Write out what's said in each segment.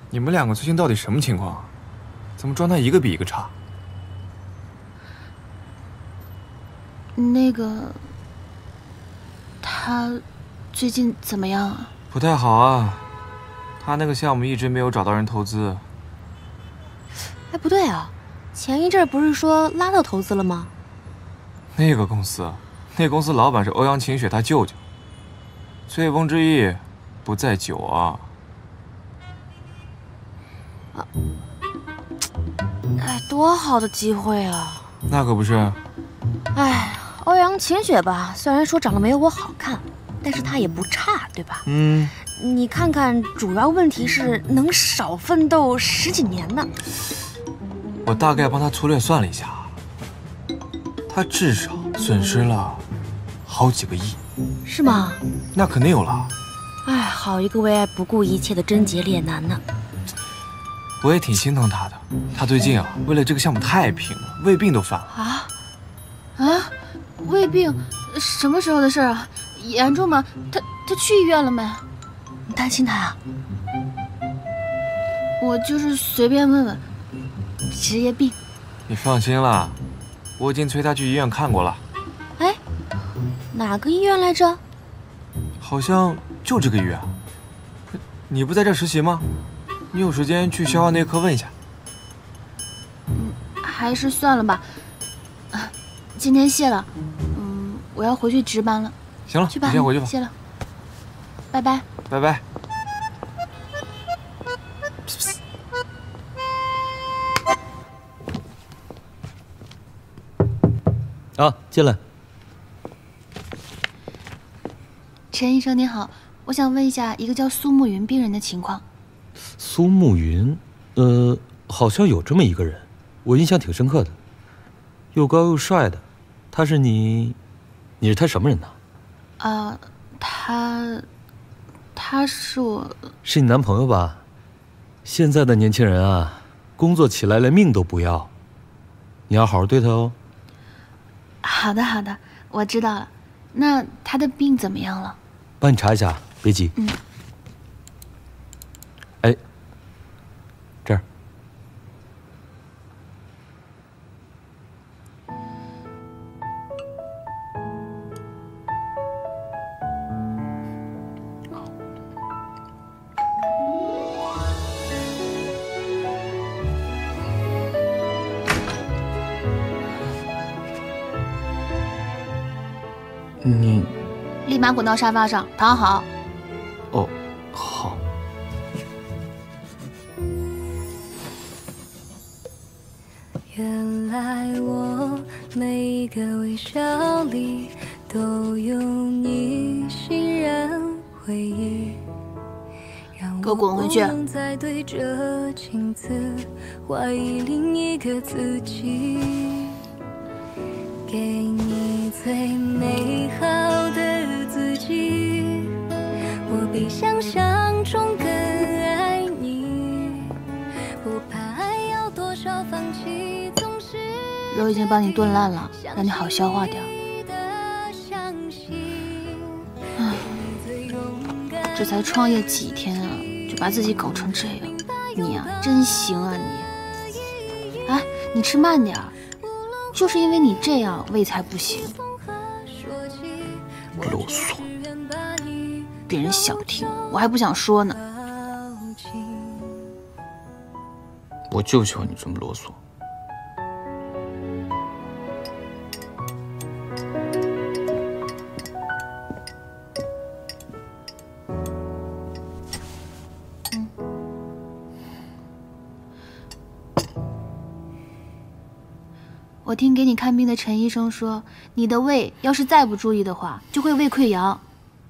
你们两个最近到底什么情况啊？怎么状态一个比一个差？ 那个，他最近怎么样啊？ 不太好啊，他那个项目一直没有找到人投资。 哎，不对啊，前一阵不是说拉到投资了吗？ 那个公司老板是欧阳晴雪他舅舅。醉翁之意不在酒啊。 哎，多好的机会啊！ 那可不是。 哎，欧阳晴雪吧，虽然说长得没有我好看，但是她也不差，对吧？ 嗯。 你看看，主要问题是能少奋斗10几年呢。 我大概帮他粗略算了一下，他至少损失了好几个亿。 是吗？ 那肯定有了。 哎，好一个为爱不顾一切的贞洁烈男呢！ 我也挺心疼他的。他最近啊，为了这个项目太拼了，胃病都犯了。 胃病？什么时候的事啊？严重吗？他去医院了没？ 你担心他啊？ 我就是随便问问。职业病。 你放心啦，我已经催他去医院看过了。 哎，哪个医院来着？ 好像就这个医院。你不在这实习吗？你有时间去消化内科问一下。 还是算了吧。今天谢了。我要回去值班了。 行了， 去吧， 你先回去吧。 谢了，拜拜。 拜拜。 啊，进来。 陈医生您好，我想问一下一个叫苏慕云病人的情况。 苏慕云，好像有这么一个人，我印象挺深刻的，又高又帅的。他是你是他什么人呢？ 他是我。 是你男朋友吧？现在的年轻人啊，工作起来连命都不要，你要好好对他哦。 好的好的，我知道了。那他的病怎么样了？ 帮你查一下，别急。哎，这儿。你立马滚到沙发上躺好。 哦，好。 原来我每一个微笑里都有你欣然回忆， 给我滚回去！ 再对着镜子怀疑另一个自己，给你最美好的自己，我比想象中更爱你，不怕爱要多少放弃，总是肉已经帮你炖烂了，让你好消化掉。唉，这才创业几天啊，就把自己搞成这样，你啊真行啊你！哎，你吃慢点儿。就是因为你这样，胃才不行。 啰嗦， 别人想听，我还不想说呢。 我就喜欢你这么啰嗦。 我听给你看病的陈医生说，你的胃要是再不注意的话，就会胃溃疡。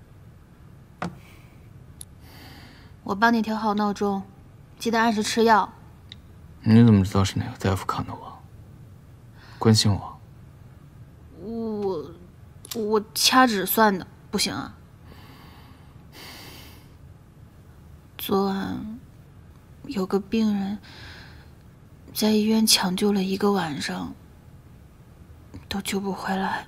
我帮你调好闹钟，记得按时吃药。 你怎么知道是哪个大夫看的我？关心我？ 我掐指算的，不行啊。昨晚有个病人在医院抢救了1个晚上。都救不回来，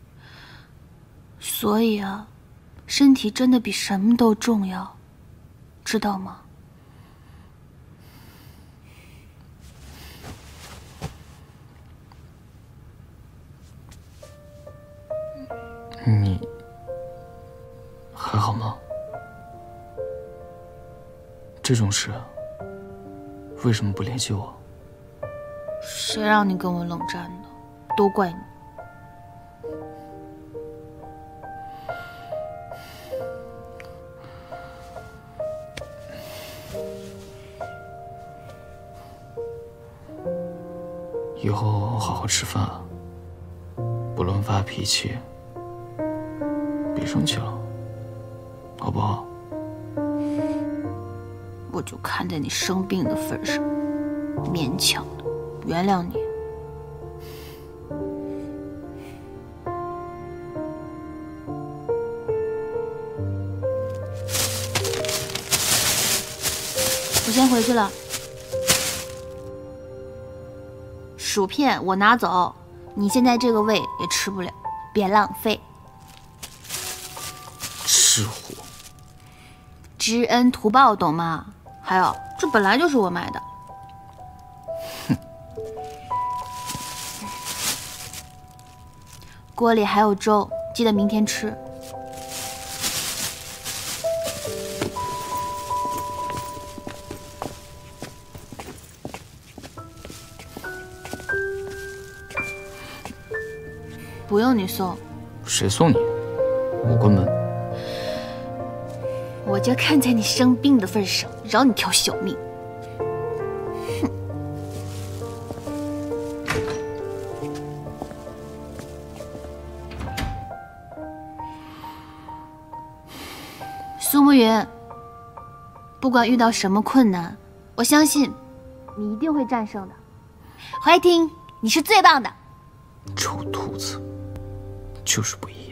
所以啊，身体真的比什么都重要，知道吗？ 你还好吗？这种事为什么不联系我？ 谁让你跟我冷战的？都怪你。 以后好好吃饭啊，不乱发脾气，别生气了，好不好？ 我就看在你生病的份上，勉强的原谅你。我先回去了。薯片我拿走，你现在这个胃也吃不了，别浪费。 吃货， 知恩图报，懂吗？还有，这本来就是我买的。锅里还有粥，记得明天吃。不用你送， 谁送你？我关门。 我就看在你生病的份上，饶你条小命。哼！苏慕云，不管遇到什么困难，我相信你一定会战胜的。怀听，你是最棒的。 臭兔子，就是不一样。